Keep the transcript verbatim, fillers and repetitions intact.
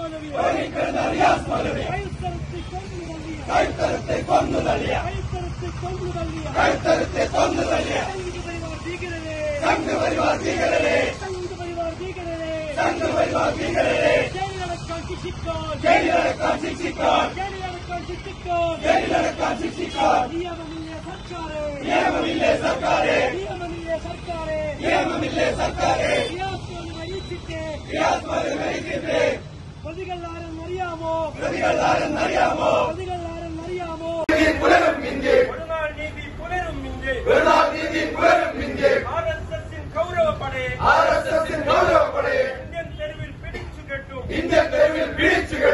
കൈത്തരത്തെ കൊന്നു തള്ളിയ കൈത്തരത്തെ കൊന്നു തള്ളിയ സംഘപരിവാർ ഭീകരരെ സംഘപരിവാർ ഭീകരരെ ജയിലടക്കാൻ ശിക്ഷിക്കാൻ ജയിലടക്കാൻ ശിക്ഷിക്കാൻ ജയിലടക്കാൻ ശിക്ഷിക്കാൻ നിയമമില്ലേ സർക്കാരെ നിയമമില്ലേ സർക്കാരെ നിയമമില്ലേ സർക്കാരെ മരിച്ചിട്ട് പ്രതികൾ ആരെന്നറിയാമോ പ്രതികൾ ആരെന്നറിയാമോ പ്രതികൾ ആരെന്നറിയാമോ പുലരും ഇന്ത്യ ഒരുനാൾ നീതി പുലരും ഇന്ത്യ ഒരുനാൾ നീതി പുലരും ഇന്ത്യ ആർ എസ് എസിൻ ഗൗരവപ്പടയെ ആർ എസ് എസിൻ ഗൗരവപ്പടയെ ഇന്ത്യൻ തെരുവിൽ പിടിച്ചു കെട്ടും ഇന്ത്യൻ തെരുവിൽ പിടിച്ചു